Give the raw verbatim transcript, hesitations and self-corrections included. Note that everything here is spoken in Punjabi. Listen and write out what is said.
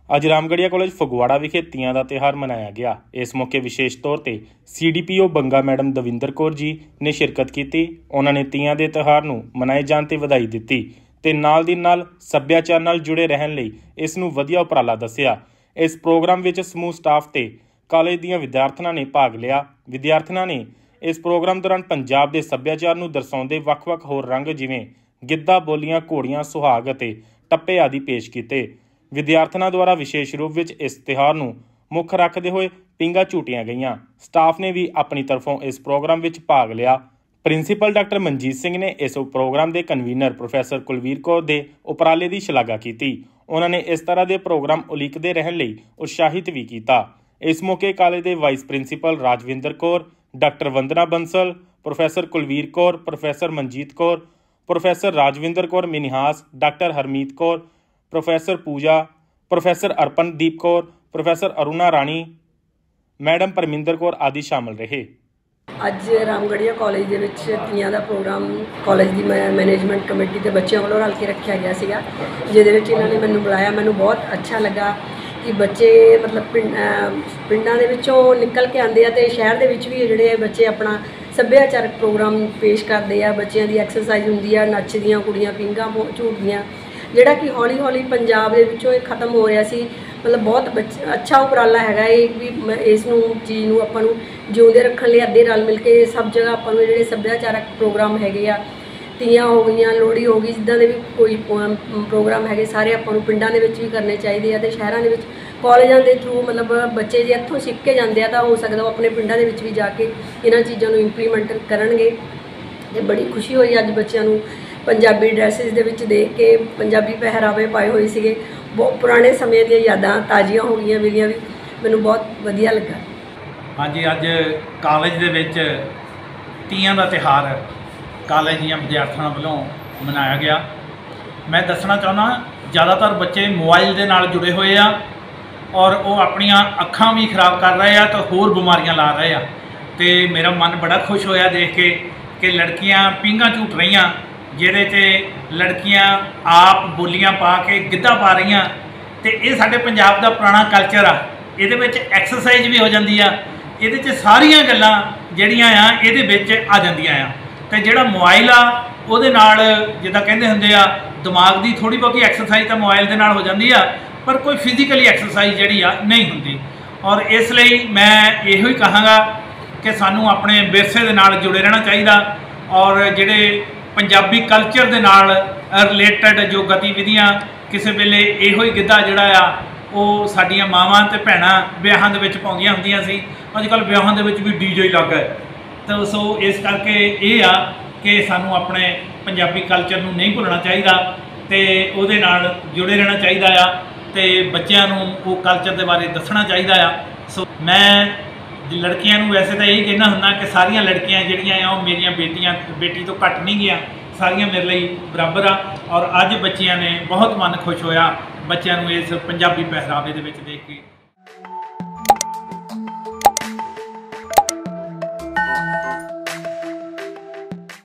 ਅੱਜ ਰਾਮਗੜੀਆ ਕਾਲਜ ਫਗਵਾੜਾ ਵਿਖੇ ਤੀਆਂ ਦਾ ਤਿਉਹਾਰ ਮਨਾਇਆ ਗਿਆ। ਇਸ ਮੌਕੇ ਵਿਸ਼ੇਸ਼ ਤੌਰ ਤੇ C D P O Banga madam Davinder Kaur ji ਨੇ ਸ਼ਿਰਕਤ ਕੀਤੀ। ਉਹਨਾਂ ਨੇ ਤੀਆਂ ਦੇ ਤਿਉਹਾਰ ਨੂੰ ਮਨਾਏ ਜਾਣ ਤੇ ਵਧਾਈ ਦਿੱਤੀ ਤੇ ਨਾਲ ਦੀ ਨਾਲ ਸੱਭਿਆਚਾਰ ਨਾਲ ਜੁੜੇ ਰਹਿਣ ਲਈ ਇਸ ਨੂੰ ਵਧੀਆ ਉਪਰਾਲਾ ਦੱਸਿਆ। ਇਸ ਪ੍ਰੋਗਰਾਮ ਵਿੱਚ ਸਮੂਹ ਸਟਾਫ ਤੇ ਕਾਲਜ ਦੀਆਂ ਵਿਦਿਆਰਥਣਾਂ ਨੇ ਭਾਗ ਲਿਆ। ਵਿਦਿਆਰਥਣਾਂ ਨੇ ਇਸ ਪ੍ਰੋਗਰਾਮ ਦੌਰਾਨ ਪੰਜਾਬ ਦੇ ਸੱਭਿਆਚਾਰ ਨੂੰ ਦਰਸਾਉਂਦੇ ਵੱਖ-ਵੱਖ ਹੋਰ ਰੰਗ ਜਿਵੇਂ ਗਿੱਧਾ, ਬੋਲੀਆਂ, ਘੋੜੀਆਂ, ਸੁਹਾਗ ਅਤੇ ਟੱਪੇ ਆਦਿ ਪੇਸ਼ ਕੀਤੇ। ਵਿਦਿਆਰਥਣਾਂ ਦੁਆਰਾ ਵਿਸ਼ੇਸ਼ ਰੂਪ ਵਿੱਚ ਇਸ ਤਿਉਹਾਰ ਨੂੰ ਮੁੱਖ ਰੱਖਦੇ ਹੋਏ ਪੀਂਘਾਂ ਝੂਟੀਆਂ ਗਈਆਂ। ਸਟਾਫ ਨੇ ਵੀ ਆਪਣੀ ਤਰਫੋਂ ਇਸ ਪ੍ਰੋਗਰਾਮ ਵਿੱਚ ਭਾਗ ਲਿਆ। ਪ੍ਰਿੰਸੀਪਲ ਡਾਕਟਰ ਮਨਜੀਤ ਸਿੰਘ ਨੇ ਇਸ ਪ੍ਰੋਗਰਾਮ ਦੇ ਕਨਵੀਨਰ ਪ੍ਰੋਫੈਸਰ ਕੁਲਵੀਰ ਕੌਰ ਦੇ ਉਪਰਾਲੇ ਦੀ ਸ਼ਲਾਘਾ ਕੀਤੀ। ਉਹਨਾਂ ਨੇ ਇਸ ਤਰ੍ਹਾਂ ਦੇ ਪ੍ਰੋਗਰਾਮ ਉਲੀਕਦੇ ਰਹਿਣ ਲਈ ਉਤਸ਼ਾਹਿਤ ਵੀ ਕੀਤਾ। ਇਸ ਮੌਕੇ ਕਾਲਜ ਦੇ vice principal Rajwinder Kaur, doctor Vandana Bansal, professor Kulvir Kaur, professor Manjeet Kaur, professor Rajwinder Kaur Minhas, doctor Harmeet Kaur, professor Pooja, professor Arpandeep Kaur, professor Aruna Rani, madam Parminder Kaur ਆਦਿ ਸ਼ਾਮਲ ਰਹੇ। ਅੱਜ ਰਾਮਗੜੀਆ ਕਾਲਜ ਦੇ ਵਿੱਚ ਤੀਆਂ ਦਾ ਪ੍ਰੋਗਰਾਮ ਕਾਲਜ ਦੀ ਮੈਨੇਜਮੈਂਟ ਕਮੇਟੀ ਤੇ ਬੱਚਿਆਂ ਵੱਲੋਂ ਰਲ ਕੇ ਰੱਖਿਆ ਗਿਆ ਸੀਗਾ, ਜਿਹਦੇ ਵਿੱਚ ਇਹਨਾਂ ਨੇ ਮੈਨੂੰ ਬੁਲਾਇਆ। ਮੈਨੂੰ ਬਹੁਤ ਅੱਛਾ ਲੱਗਾ ਕਿ ਬੱਚੇ ਮਤਲਬ ਪਿੰਡ ਪਿੰਡਾਂ ਦੇ ਵਿੱਚੋਂ ਨਿਕਲ ਕੇ ਆਉਂਦੇ ਆ ਤੇ ਸ਼ਹਿਰ ਦੇ ਵਿੱਚ ਵੀ ਜਿਹੜੇ ਬੱਚੇ ਆਪਣਾ ਸੱਭਿਆਚਾਰਕ ਪ੍ਰੋਗਰਾਮ ਪੇਸ਼ ਕਰਦੇ ਆ। ਬੱਚਿਆਂ ਦੀ ਐਕਸਰਸਾਈਜ਼ ਹੁੰਦੀ ਆ, ਨੱਚਦੀਆਂ ਕੁੜੀਆਂ ਪੀਂਘਾਂ ਝੂਟਦੀਆਂ, ਜਿਹੜਾ ਕਿ ਹੌਲੀ ਹੌਲੀ ਪੰਜਾਬ ਦੇ ਵਿੱਚੋਂ ਇਹ ਖਤਮ ਹੋ ਰਿਹਾ ਸੀ। ਮਤਲਬ ਬਹੁਤ ਅੱਛਾ ਉਪਰਾਲਾ ਹੈਗਾ ਇਹ ਵੀ। ਇਸ ਨੂੰ ਚੀਜ਼ ਨੂੰ ਆਪਾਂ ਨੂੰ ਜਿਉਂਦੇ ਰੱਖਣ ਲਈ ਅੱਧੇ ਰਲ ਮਿਲ ਕੇ ਸਭ ਜਗ੍ਹਾ ਆਪਾਂ ਨੂੰ ਜਿਹੜੇ ਸੱਭਿਆਚਾਰਕ ਪ੍ਰੋਗਰਾਮ ਹੈਗੇ ਆ, ਤੀਆਂ ਹੋ ਗਈਆਂ, ਲੋਹੜੀ ਹੋ ਗਈ, ਜਿੱਦਾਂ ਦੇ ਵੀ ਕੋਈ ਪ੍ਰੋਗਰਾਮ ਹੈਗੇ ਸਾਰੇ ਆਪਾਂ ਨੂੰ ਪਿੰਡਾਂ ਦੇ ਵਿੱਚ ਵੀ ਕਰਨੇ ਚਾਹੀਦੇ ਆ ਅਤੇ ਸ਼ਹਿਰਾਂ ਦੇ ਵਿੱਚ ਕਾਲਜਾਂ ਦੇ ਥਰੂ ਮਤਲਬ ਬੱਚੇ ਜੇ ਇੱਥੋਂ ਸਿੱਖ ਕੇ ਜਾਂਦੇ ਆ ਤਾਂ ਹੋ ਸਕਦਾ ਉਹ ਆਪਣੇ ਪਿੰਡਾਂ ਦੇ ਵਿੱਚ ਵੀ ਜਾ ਕੇ ਇਹਨਾਂ ਚੀਜ਼ਾਂ ਨੂੰ ਇੰਪਲੀਮੈਂਟ ਕਰਨਗੇ। ਅਤੇ ਬੜੀ ਖੁਸ਼ੀ ਹੋਈ ਅੱਜ ਬੱਚਿਆਂ ਨੂੰ ਪੰਜਾਬੀ ਡਰੈਸਿਸ ਦੇ ਵਿੱਚ ਦੇਖ ਕੇ। ਪੰਜਾਬੀ ਪਹਿਰਾਵੇ ਪਾਏ ਹੋਏ ਸੀਗੇ, ਬਹੁਤ ਪੁਰਾਣੇ ਸਮੇਂ ਦੀਆਂ ਯਾਦਾਂ ਤਾਜ਼ੀਆਂ ਹੋ ਗਈਆਂ ਮੇਰੀਆਂ ਵੀ। ਮੈਨੂੰ ਬਹੁਤ ਵਧੀਆ ਲੱਗਾ। ਹਾਂਜੀ, ਅੱਜ ਕਾਲਜ ਦੇ ਵਿੱਚ ਤੀਆਂ ਦਾ ਤਿਉਹਾਰ ਕਾਲਜ ਦੀਆਂ ਵਿਦਿਆਰਥਣਾਂ ਵੱਲੋਂ ਮਨਾਇਆ ਗਿਆ। ਮੈਂ ਦੱਸਣਾ ਚਾਹੁੰਦਾ, ਜ਼ਿਆਦਾਤਰ ਬੱਚੇ ਮੋਬਾਈਲ ਦੇ ਨਾਲ ਜੁੜੇ ਹੋਏ ਆ ਔਰ ਉਹ ਆਪਣੀਆਂ ਅੱਖਾਂ ਵੀ ਖਰਾਬ ਕਰ ਰਹੇ ਆ ਤਾਂ ਹੋਰ ਬਿਮਾਰੀਆਂ ਲਾ ਰਹੇ ਆ। ਅਤੇ ਮੇਰਾ ਮਨ ਬੜਾ ਖੁਸ਼ ਹੋਇਆ ਦੇਖ ਕੇ ਕਿ ਲੜਕੀਆਂ ਪੀਂਘਾਂ ਝੂਟ ਰਹੀਆਂ, ਜਿਹਦੇ 'ਚ ਲੜਕੀਆਂ ਆਪ ਬੋਲੀਆਂ ਪਾ ਕੇ ਗਿੱਧਾ ਪਾ ਰਹੀਆਂ। ਅਤੇ ਇਹ ਸਾਡੇ ਪੰਜਾਬ ਦਾ ਪੁਰਾਣਾ ਕਲਚਰ ਆ। ਇਹਦੇ ਵਿੱਚ ਐਕਸਰਸਾਈਜ਼ ਵੀ ਹੋ ਜਾਂਦੀ ਆ, ਇਹਦੇ 'ਚ ਸਾਰੀਆਂ ਗੱਲਾਂ ਜਿਹੜੀਆਂ ਆ ਇਹਦੇ ਵਿੱਚ ਆ ਜਾਂਦੀਆਂ ਆ। ਅਤੇ ਜਿਹੜਾ ਮੋਬਾਈਲ ਆ ਉਹਦੇ ਨਾਲ ਜਿੱਦਾਂ ਕਹਿੰਦੇ ਹੁੰਦੇ ਆ, ਦਿਮਾਗ ਦੀ ਥੋੜ੍ਹੀ ਬਹੁਤੀ ਐਕਸਰਸਾਈਜ਼ ਤਾਂ ਮੋਬਾਈਲ ਦੇ ਨਾਲ ਹੋ ਜਾਂਦੀ ਆ, ਪਰ ਕੋਈ ਫਿਜ਼ੀਕਲੀ ਐਕਸਰਸਾਈਜ਼ ਜਿਹੜੀ ਆ ਨਹੀਂ ਹੁੰਦੀ। ਔਰ ਇਸ ਲਈ ਮੈਂ ਇਹੋ ਹੀ ਕਹਾਂਗਾ ਕਿ ਸਾਨੂੰ ਆਪਣੇ ਵਿਰਸੇ ਦੇ ਨਾਲ ਜੁੜੇ ਰਹਿਣਾ ਚਾਹੀਦਾ ਔਰ ਜਿਹੜੇ ਪੰਜਾਬੀ ਕਲਚਰ ਦੇ ਨਾਲ ਰਿਲੇਟਡ ਜੋ ਗਤੀਵਿਧੀਆਂ, ਕਿਸੇ ਵੇਲੇ ਇਹੋ ਹੀ ਗਿੱਧਾ ਜਿਹੜਾ ਆ ਉਹ ਸਾਡੀਆਂ ਮਾਵਾਂ ਅਤੇ ਭੈਣਾਂ ਵਿਆਹਾਂ ਦੇ ਵਿੱਚ ਪਾਉਂਦੀਆਂ ਹੁੰਦੀਆਂ ਸੀ। ਅੱਜ ਕੱਲ੍ਹ ਵਿਆਹਾਂ ਦੇ ਵਿੱਚ ਵੀ ਡੀ ਜੇ ਲੱਗ ਗਏ। ਤਾਂ ਸੋ ਇਸ ਕਰਕੇ ਇਹ ਆ ਕਿ ਸਾਨੂੰ ਆਪਣੇ ਪੰਜਾਬੀ ਕਲਚਰ ਨੂੰ ਨਹੀਂ ਭੁੱਲਣਾ ਚਾਹੀਦਾ ਅਤੇ ਉਹਦੇ ਨਾਲ ਜੁੜੇ ਰਹਿਣਾ ਚਾਹੀਦਾ ਆ ਅਤੇ ਬੱਚਿਆਂ ਨੂੰ ਉਹ ਕਲਚਰ ਦੇ ਬਾਰੇ ਦੱਸਣਾ ਚਾਹੀਦਾ ਆ। ਸੋ ਮੈਂ ਲੜਕੀਆਂ ਨੂੰ ਵੈਸੇ ਤਾਂ ਇਹੀ ਕਹਿਣਾ ਹੁੰਦਾ ਕਿ ਸਾਰੀਆਂ ਲੜਕੀਆਂ ਜਿਹੜੀਆਂ ਆ ਉਹ ਮੇਰੀਆਂ ਬੇਟੀਆਂ, ਬੇਟੀ ਤੋਂ ਘੱਟ ਨਹੀਂ ਗਈਆਂ, ਸਾਰੀਆਂ ਮੇਰੇ ਲਈ ਬਰਾਬਰ ਆ। ਔਰ ਅੱਜ ਬੱਚਿਆਂ ਨੇ ਬਹੁਤ ਮਨ ਖੁਸ਼ ਹੋਇਆ ਬੱਚਿਆਂ ਨੂੰ ਇਸ ਪੰਜਾਬੀ ਪਹਿਰਾਵੇ ਦੇ ਵਿੱਚ ਦੇਖ ਕੇ।